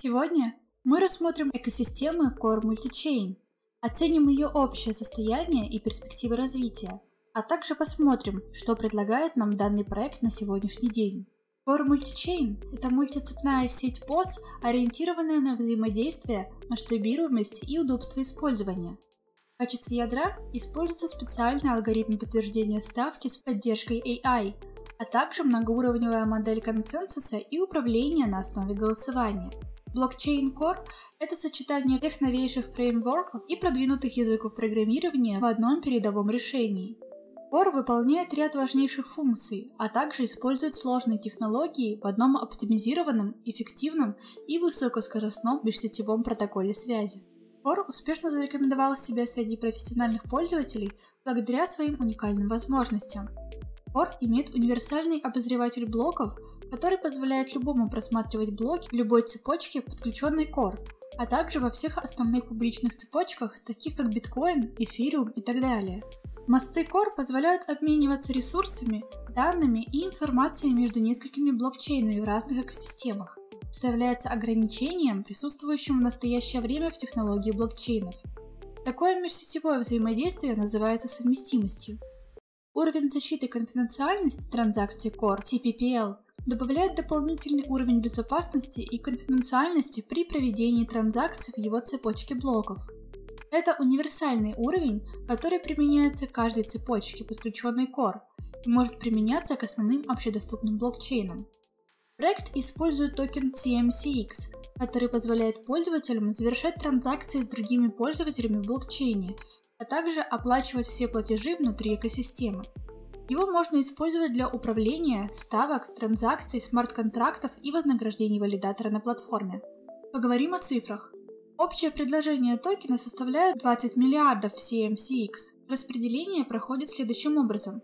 Сегодня мы рассмотрим экосистемы Core Multichain, оценим ее общее состояние и перспективы развития, а также посмотрим, что предлагает нам данный проект на сегодняшний день. Core Multichain – это мультицепная сеть POS, ориентированная на взаимодействие, масштабируемость и удобство использования. В качестве ядра используется специальный алгоритм подтверждения ставки с поддержкой AI, а также многоуровневая модель консенсуса и управления на основе голосования. Blockchain Core – это сочетание всех новейших фреймворков и продвинутых языков программирования в одном передовом решении. Core выполняет ряд важнейших функций, а также использует сложные технологии в одном оптимизированном, эффективном и высокоскоростном межсетевом протоколе связи. Core успешно зарекомендовал себя среди профессиональных пользователей благодаря своим уникальным возможностям. Core имеет универсальный обозреватель блоков, который позволяет любому просматривать блоки в любой цепочке, подключенной Core, а также во всех основных публичных цепочках, таких как биткоин, эфириум и так далее. Мосты Core позволяют обмениваться ресурсами, данными и информацией между несколькими блокчейнами в разных экосистемах, что является ограничением, присутствующим в настоящее время в технологии блокчейнов. Такое межсетевое взаимодействие называется совместимостью. Уровень защиты конфиденциальности транзакций Core TPPL добавляет дополнительный уровень безопасности и конфиденциальности при проведении транзакций в его цепочке блоков. Это универсальный уровень, который применяется к каждой цепочке, подключенной Core, и может применяться к основным общедоступным блокчейнам. Проект использует токен CMCX, который позволяет пользователям завершать транзакции с другими пользователями в блокчейне, а также оплачивать все платежи внутри экосистемы. Его можно использовать для управления, ставок, транзакций, смарт-контрактов и вознаграждений валидатора на платформе. Поговорим о цифрах. Общее предложение токена составляет 20 миллиардов CMCX. Распределение проходит следующим образом.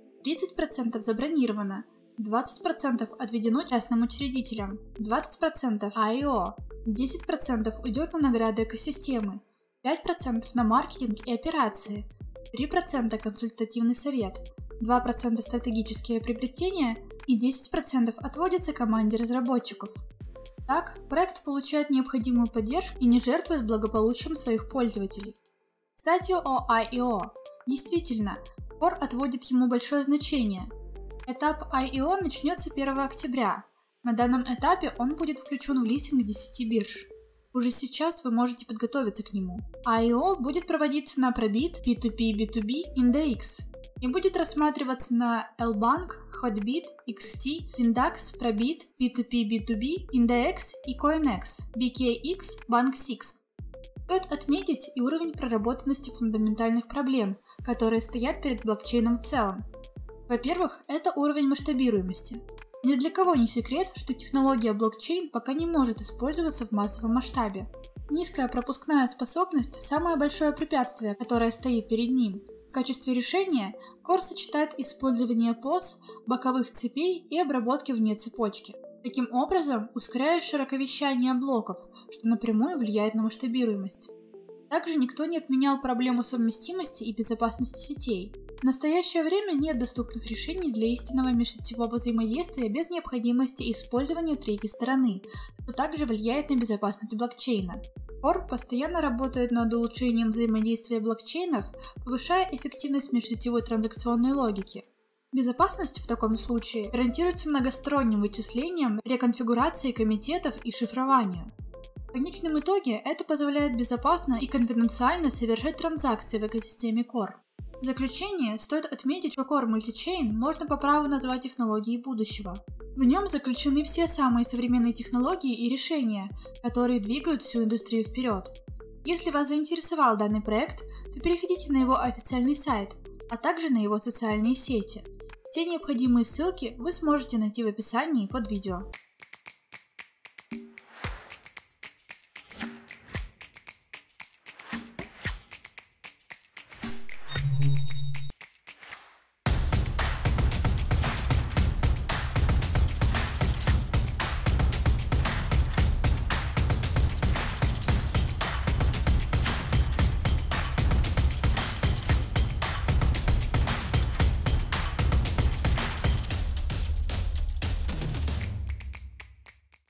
30% забронировано, 20% отведено частным учредителям, 20% IO, 10% уйдет на награды экосистемы, 5% на маркетинг и операции, 3% консультативный совет, 2% стратегические приобретения и 10% отводится команде разработчиков. Так, проект получает необходимую поддержку и не жертвует благополучием своих пользователей. Кстати, о IEO. Действительно, Core отводит ему большое значение. Этап IEO начнется 1 октября. На данном этапе он будет включен в листинг 10 бирж. Уже сейчас вы можете подготовиться к нему. IEO будет проводиться на Probit, P2P, B2B, Index и будет рассматриваться на LBank, Hotbit, XT, Findax, Probit, P2P, B2B, Index и CoinEx, BKX, Bank6. Стоит отметить и уровень проработанности фундаментальных проблем, которые стоят перед блокчейном в целом. Во-первых, это уровень масштабируемости. Ни для кого не секрет, что технология блокчейн пока не может использоваться в массовом масштабе. Низкая пропускная способность – самое большое препятствие, которое стоит перед ним. В качестве решения Core сочетает использование POS, боковых цепей и обработки вне цепочки. Таким образом, ускоряя широковещание блоков, что напрямую влияет на масштабируемость. Также никто не отменял проблему совместимости и безопасности сетей. В настоящее время нет доступных решений для истинного межсетевого взаимодействия без необходимости использования третьей стороны, что также влияет на безопасность блокчейна. Core постоянно работает над улучшением взаимодействия блокчейнов, повышая эффективность межсетевой транзакционной логики. Безопасность в таком случае гарантируется многосторонним вычислением, реконфигурацией комитетов и шифрованию. В конечном итоге это позволяет безопасно и конфиденциально совершать транзакции в экосистеме Core. В заключение стоит отметить, что Core Multichain можно по праву назвать технологией будущего. В нем заключены все самые современные технологии и решения, которые двигают всю индустрию вперед. Если вас заинтересовал данный проект, то переходите на его официальный сайт, а также на его социальные сети. Все необходимые ссылки вы сможете найти в описании под видео.